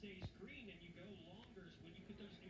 stays green and you go longer when you put those